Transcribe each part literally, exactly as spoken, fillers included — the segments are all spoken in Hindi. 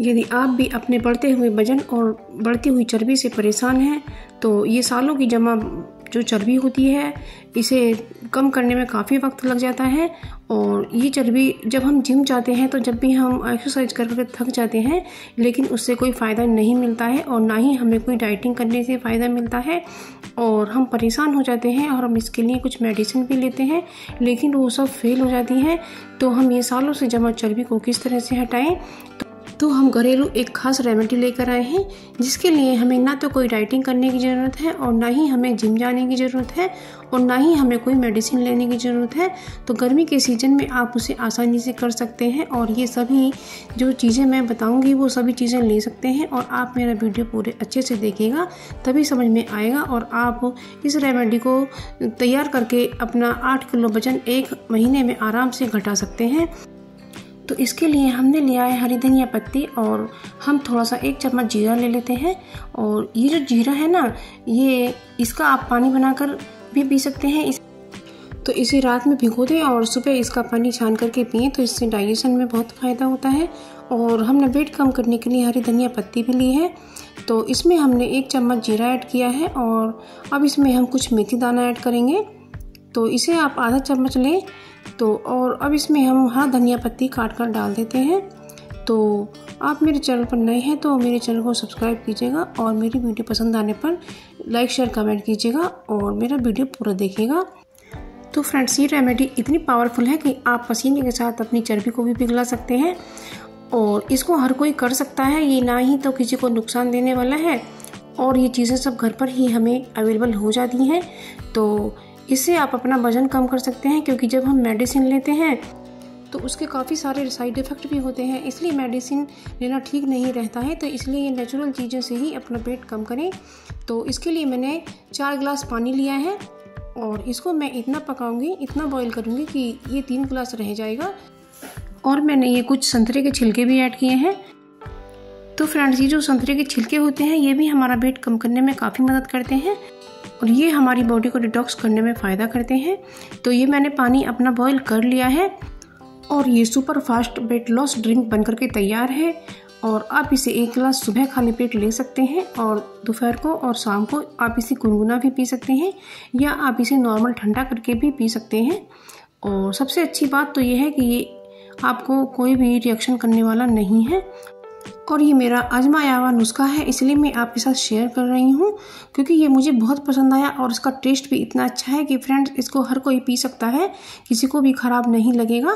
यदि आप भी अपने बढ़ते हुए वजन और बढ़ती हुई चर्बी से परेशान हैं तो ये सालों की जमा जो चर्बी होती है इसे कम करने में काफ़ी वक्त लग जाता है। और ये चर्बी जब हम जिम जाते हैं तो जब भी हम एक्सरसाइज कर कर थक जाते हैं लेकिन उससे कोई फ़ायदा नहीं मिलता है और ना ही हमें कोई डाइटिंग करने से फ़ायदा मिलता है और हम परेशान हो जाते हैं और हम इसके लिए कुछ मेडिसिन भी लेते हैं लेकिन वो सब फेल हो जाती हैं। तो हम ये सालों से जमा चर्बी को किस तरह से हटाएं, तो हम घरेलू एक खास रेमेडी लेकर आए हैं जिसके लिए हमें ना तो कोई डाइटिंग करने की ज़रूरत है और ना ही हमें जिम जाने की ज़रूरत है और ना ही हमें कोई मेडिसिन लेने की ज़रूरत है। तो गर्मी के सीज़न में आप उसे आसानी से कर सकते हैं और ये सभी जो चीज़ें मैं बताऊंगी वो सभी चीज़ें ले सकते हैं। और आप मेरा वीडियो पूरे अच्छे से देखिएगा तभी समझ में आएगा और आप इस रेमेडी को तैयार करके अपना आठ किलो वजन एक महीने में आराम से घटा सकते हैं। तो इसके लिए हमने लिया है हरी धनिया पत्ती और हम थोड़ा सा एक चम्मच जीरा ले लेते हैं। और ये जो जीरा है ना, ये इसका आप पानी बनाकर भी पी सकते हैं। इस तो इसे रात में भिगो दें और सुबह इसका पानी छान करके पिएं तो इससे डाइजेशन में बहुत फ़ायदा होता है। और हमने वेट कम करने के लिए हरी धनिया पत्ती भी ली है। तो इसमें हमने एक चम्मच जीरा ऐड किया है और अब इसमें हम कुछ मेथी दाना ऐड करेंगे। तो इसे आप आधा चम्मच लें। तो और अब इसमें हम हरा धनिया पत्ती काट कर डाल देते हैं। तो आप मेरे चैनल पर नए हैं तो मेरे चैनल को सब्सक्राइब कीजिएगा और मेरी वीडियो पसंद आने पर लाइक शेयर कमेंट कीजिएगा और मेरा वीडियो पूरा देखिएगा। तो फ्रेंड्स, ये रेमेडी इतनी पावरफुल है कि आप पसीने के साथ अपनी चर्बी को भी पिघला सकते हैं और इसको हर कोई कर सकता है। ये ना ही तो किसी को नुकसान देने वाला है और ये चीज़ें सब घर पर ही हमें अवेलेबल हो जाती हैं। तो इससे आप अपना वजन कम कर सकते हैं क्योंकि जब हम मेडिसिन लेते हैं तो उसके काफ़ी सारे साइड इफ़ेक्ट भी होते हैं, इसलिए मेडिसिन लेना ठीक नहीं रहता है। तो इसलिए ये नेचुरल चीज़ों से ही अपना पेट कम करें। तो इसके लिए मैंने चार गिलास पानी लिया है और इसको मैं इतना पकाऊंगी, इतना बॉईल करूंगी कि ये तीन गिलास रह जाएगा। और मैंने ये कुछ संतरे के छिलके भी ऐड किए हैं। तो फ्रेंड्स, ये जो संतरे के छिलके होते हैं ये भी हमारा वेट कम करने में काफ़ी मदद करते हैं और ये हमारी बॉडी को डिटॉक्स करने में फ़ायदा करते हैं। तो ये मैंने पानी अपना बॉईल कर लिया है और ये super fast weight loss drink बनकर के तैयार है। और आप इसे एक गिलास सुबह खाली पेट ले सकते हैं और दोपहर को और शाम को आप इसे गुनगुना भी पी सकते हैं या आप इसे नॉर्मल ठंडा करके भी पी सकते हैं। और सबसे अच्छी बात तो ये है कि ये आपको कोई भी रिएक्शन करने वाला नहीं है और ये मेरा आजमाया हुआ नुस्खा है, इसलिए मैं आपके साथ शेयर कर रही हूँ क्योंकि ये मुझे बहुत पसंद आया और इसका टेस्ट भी इतना अच्छा है कि फ्रेंड्स इसको हर कोई पी सकता है, किसी को भी ख़राब नहीं लगेगा।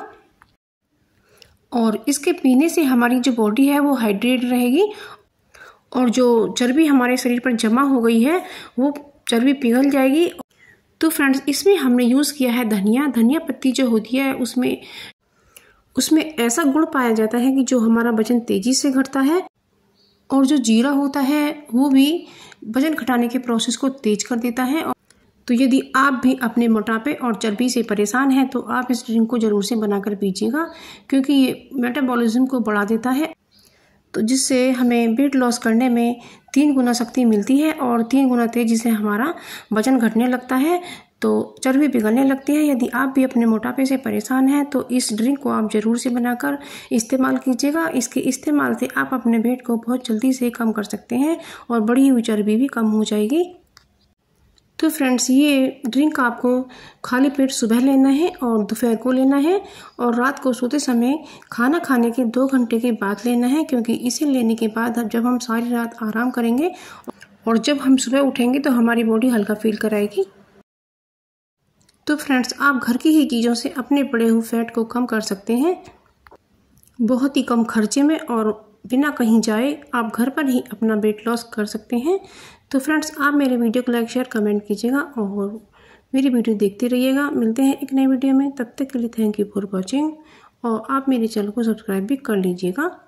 और इसके पीने से हमारी जो बॉडी है वो हाइड्रेट रहेगी और जो चर्बी हमारे शरीर पर जमा हो गई है वो चर्बी पिघल जाएगी। तो फ्रेंड्स, इसमें हमने यूज़ किया है धनिया धनिया पत्ती जो होती है उसमें उसमें ऐसा गुण पाया जाता है कि जो हमारा वजन तेज़ी से घटता है और जो जीरा होता है वो भी वजन घटाने के प्रोसेस को तेज कर देता है। तो यदि आप भी अपने मोटापे और चर्बी से परेशान हैं तो आप इस ड्रिंक को ज़रूर से बनाकर पीजिएगा क्योंकि ये मेटाबॉलिज्म को बढ़ा देता है, तो जिससे हमें वेट लॉस करने में तीन गुना शक्ति मिलती है और तीन गुना तेज़ी से हमारा वजन घटने लगता है, तो चर्बी पिघलने लगती है। यदि आप भी अपने मोटापे से परेशान हैं तो इस ड्रिंक को आप ज़रूर से बनाकर इस्तेमाल कीजिएगा। इसके इस्तेमाल से आप अपने वेट को बहुत जल्दी से कम कर सकते हैं और बढ़ी हुई चर्बी भी कम हो जाएगी। तो फ्रेंड्स, ये ड्रिंक आपको खाली पेट सुबह लेना है और दोपहर को लेना है और रात को सोते समय खाना खाने के दो घंटे के बाद लेना है क्योंकि इसे लेने के बाद जब हम सारी रात आराम करेंगे और जब हम सुबह उठेंगे तो हमारी बॉडी हल्का फील कराएगी। तो फ्रेंड्स, आप घर की ही चीज़ों से अपने पड़े हुए फैट को कम कर सकते हैं बहुत ही कम खर्चे में और बिना कहीं जाए आप घर पर ही अपना वेट लॉस कर सकते हैं। तो फ्रेंड्स, आप मेरे वीडियो को लाइक शेयर कमेंट कीजिएगा और मेरी वीडियो देखते रहिएगा। मिलते हैं एक नई वीडियो में, तब तक के लिए थैंक यू फॉर वॉचिंग और आप मेरे चैनल को सब्सक्राइब भी कर लीजिएगा।